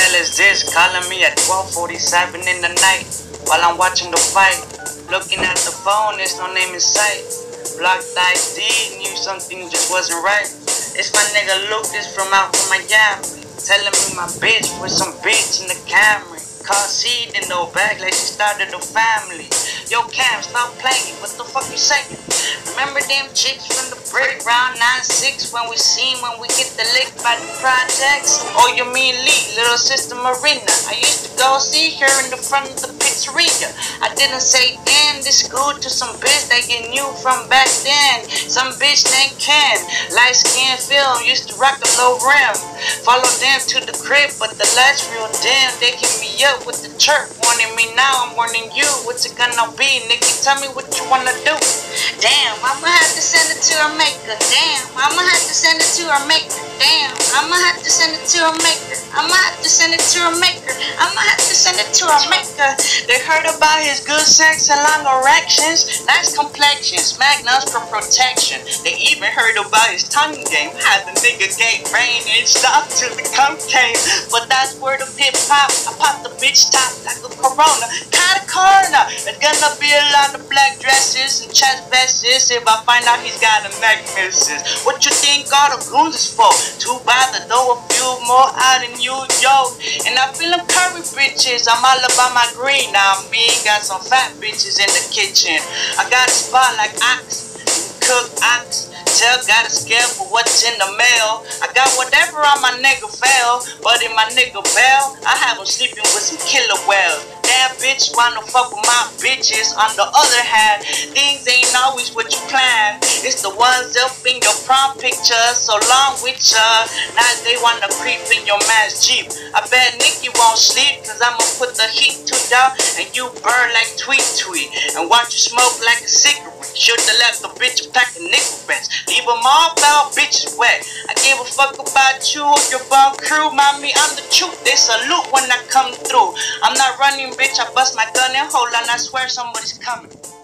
hell is this? Calling me at 12:47 in the night while I'm watching the fight. Looking at the phone, there's no name in sight. Blocked ID, knew something just wasn't right. It's my nigga Lucas from out from Miami, telling me my bitch with some bitch in the Camry. Car seat in no bag like she started a family. Yo Cam, stop playing, what the fuck you saying? Remember them chicks from the break round 9-6 when we get the lick by the projects? Oh, you mean Lee, little sister Marina? I used to go see her in the front of the pizzeria. I didn't say damn this good to some bitch that you knew from back then. Some bitch named Ken, light skin film, used to rock a low rim. Follow them to the crib, but the lights real dim. They hit me up with the chirp, warning me now, I'm warning you. What's it gonna be, Nicki? Tell me what you wanna do. Damn, I'ma have to send it to her maker. Damn, I'ma have to send it to her maker. Damn, I'ma have to send it to her maker. I'ma have to send it to her maker. I'ma have to send it to her maker. They heard about his good sex and long erections, nice complexions, magnums for protection. They even heard about his tongue game. Had the nigga gay brain and stop till the cum came. But that's word of hip hop. I pop the bitch top like a Corona. Kinda corner. There's gonna be a lot of black dresses and chest vests if I find out he's got a neck misses. What you think all the goons is for? Too bad to throw a few more out in New York. And I feel them curry bitches. I'm all about my green. Now me got some fat bitches in the kitchen. I got a spot like ox, cook ox. Tell got a scale for what's in the mail. I got whatever on my nigga fail, but in my nigga bell, I have him sleeping with some killer whales. That bitch wanna fuck with my bitches. On the other hand, things ain't always what you plan. It's the ones up in your prom picture, so long with ya. Now they wanna creep in your man's Jeep. I bet Nicki won't sleep, cause I'ma put the heat to ya, and you burn like tweet tweet, and watch you smoke like a cigarette. Should've left the bitch a pack of nickel bets. Leave them all foul bitches wet. I give a fuck about you or your bum crew. Mommy, I'm the truth. They salute when I come through. I'm not running, bitch. I bust my gun and hold on. I swear somebody's coming.